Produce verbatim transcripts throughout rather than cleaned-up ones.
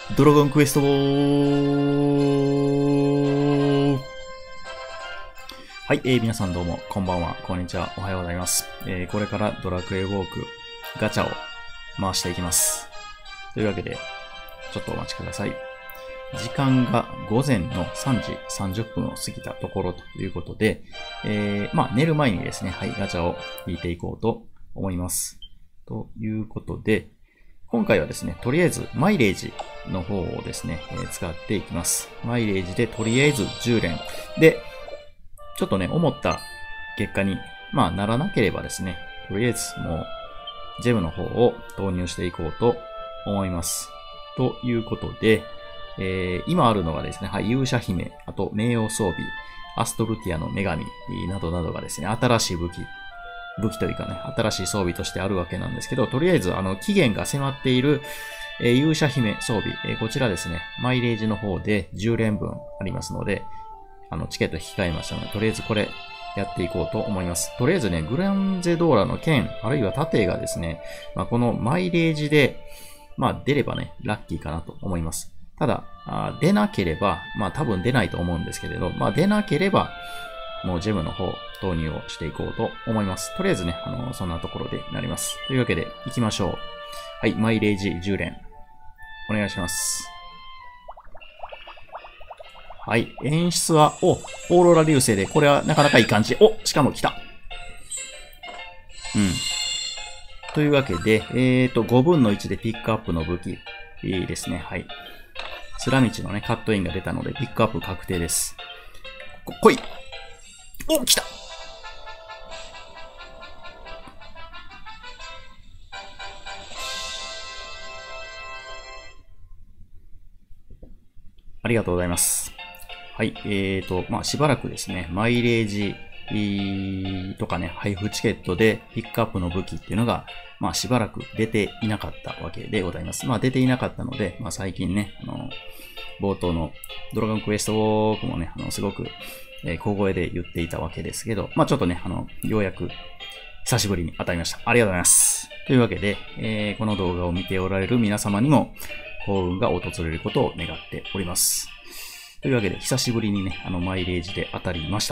ドラゴンクエストはい、えー、皆さんどうも、こんばんは、こんにちは、おはようございます。えー、これからドラクエウォークガチャを回していきます。というわけで、ちょっとお待ちください。時間が午前のさんじさんじゅっぷんを過ぎたところということで、えー、まあ寝る前にですね、はい、ガチャを引いていこうと思います。ということで、今回はですね、とりあえずマイレージの方をですね、えー、使っていきます。マイレージでとりあえずじゅう連。で、ちょっとね、思った結果に、まあならなければですね、とりあえずもう、ジェムの方を投入していこうと思います。ということで、えー、今あるのがですね、はい、勇者姫、あと名誉装備、アストルティアの女神などなどがですね、新しい武器、武器というかね、新しい装備としてあるわけなんですけど、とりあえず、あの、期限が迫っている、えー、勇者姫装備、えー、こちらですね、マイレージの方でじゅう連分ありますので、あの、チケット引き換えましたので、とりあえずこれ、やっていこうと思います。とりあえずね、グランゼドーラの剣、あるいは盾がですね、まあ、このマイレージで、まあ、出ればね、ラッキーかなと思います。ただ、あ出なければ、まあ多分出ないと思うんですけれど、まあ出なければ、もうジェムの方、投入をしていこうと思います。とりあえずね、あの、そんなところでなります。というわけで、行きましょう。はい、マイレージじゅう連。お願いします。はい、演出は、お、オーロラ流星で、これはなかなかいい感じ。お、しかも来た。うん。というわけで、えーと、ごぶんのいちでピックアップの武器、いいですね。はい。スラ道のね、カットインが出たので、ピックアップ確定です。こ、来い！お、来た！ありがとうございます。はい、えーと、まあ、しばらくですね、マイレージとかね、配布チケットでピックアップの武器っていうのが、まあ、しばらく出ていなかったわけでございます。まあ、出ていなかったので、まあ、最近ね、あの、冒頭のドラゴンクエストウォークもね、あの、すごく、えー、小声で言っていたわけですけど、まあ、ちょっとね、あの、ようやく、久しぶりに当たりました。ありがとうございます。というわけで、えー、この動画を見ておられる皆様にも、幸運が訪れることを願っております。というわけで、久しぶりにね、あの、マイレージで当たりました。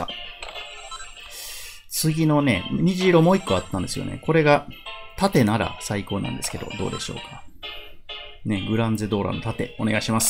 次のね、虹色もう一個あったんですよね。これが、盾なら最高なんですけど、どうでしょうか。ね、グランゼドーラの盾、お願いします。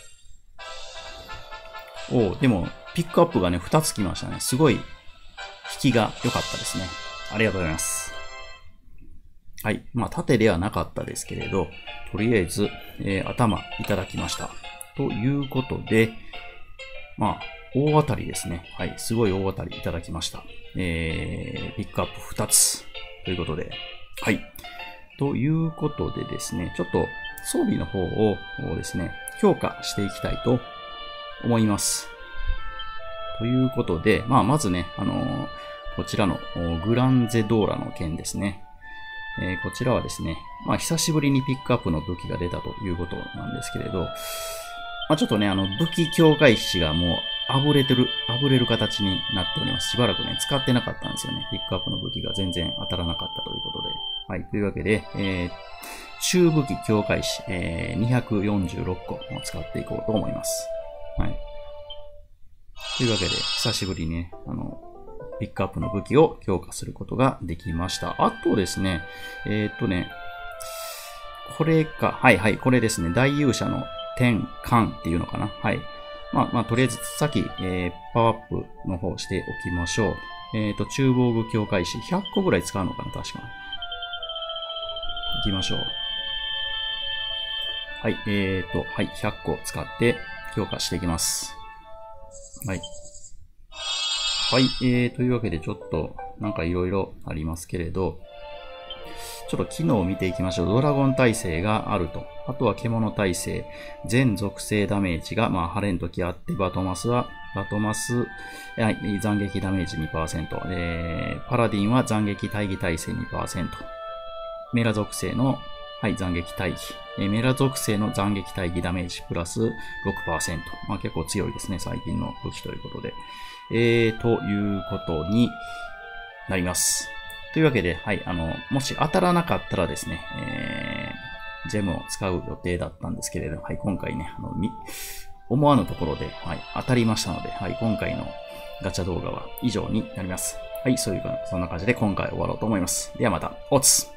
おお、でも、ピックアップがね、ふたつきましたね。すごい、引きが良かったですね。ありがとうございます。はい。まあ、盾ではなかったですけれど、とりあえず、えー、頭いただきました。ということで、まあ、大当たりですね。はい。すごい大当たりいただきました。えー、ピックアップふたつ。ということで。はい。ということでですね、ちょっと装備の方をですね、強化していきたいと思います。ということで、まあ、まずね、あのー、こちらのグランゼドーラの剣ですね。えー、こちらはですね、まあ、久しぶりにピックアップの武器が出たということなんですけれど、まあ、ちょっとね、あの、武器境界紙がもう、あぶれてる、あぶれる形になっております。しばらくね、使ってなかったんですよね。ピックアップの武器が全然当たらなかったということで。はい。というわけで、えー、中武器境界紙、えー、にひゃくよんじゅうろっこを使っていこうと思います。はい。というわけで、久しぶりにね、あの、ピックアップの武器を強化することができました。あとですね、えー、っとね、これか、はいはい、これですね、大勇者の天冠っていうのかな。はい。まあまあ、とりあえず、さっき、えー、パワーアップの方しておきましょう。えっと、中防具境界紙ひゃっこぐらい使うのかな、確か。行きましょう。はい、えーと、はい、ひゃっこ使って強化していきます。はい。はい、えー、というわけでちょっと、なんかいろいろありますけれど、ちょっと機能を見ていきましょう。ドラゴン耐性があると。あとは獣耐性。全属性ダメージが、まあ、晴れんときあって、バトマスは、バトマス、はい、斬撃ダメージ にパーセント。えー、パラディンは斬撃対義耐性 にパーセント。メラ属性の、はい、斬撃対義。えー、メラ属性の斬撃対義ダメージプラス ろくパーセント。まあ結構強いですね、最近の武器ということで。えー、ということになります。というわけで、はい、あの、もし当たらなかったらですね、えー、 ジェムを使う予定だったんですけれど、はい、今回ね、あの、み、思わぬところで、はい、当たりましたので、はい、今回のガチャ動画は以上になります。はい、そういうか、そんな感じで今回終わろうと思います。ではまた、おつ